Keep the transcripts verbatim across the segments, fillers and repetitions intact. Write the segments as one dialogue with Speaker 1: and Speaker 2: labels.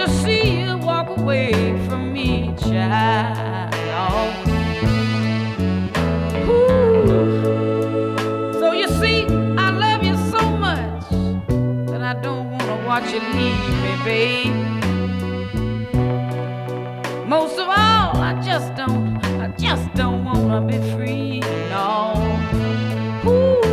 Speaker 1: to see you walk away from me, child. Ooh. So you see, I love you so much that I don't want to watch you leave me, babe. Most of all, I just don't, I just don't want to be free, no. Ooh,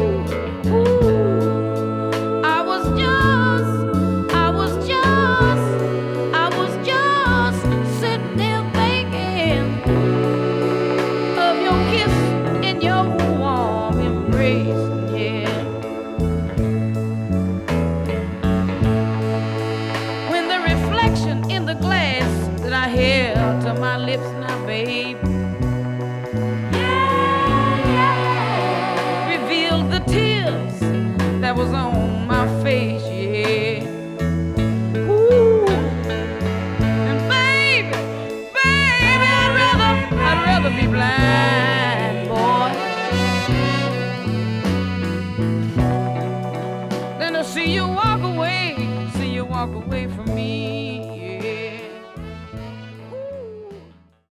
Speaker 1: ooh. I was just, I was just, I was just sitting there thinking of your kiss and your warm embrace, yeah. When the reflection in the glass that I held to my lips now, babe,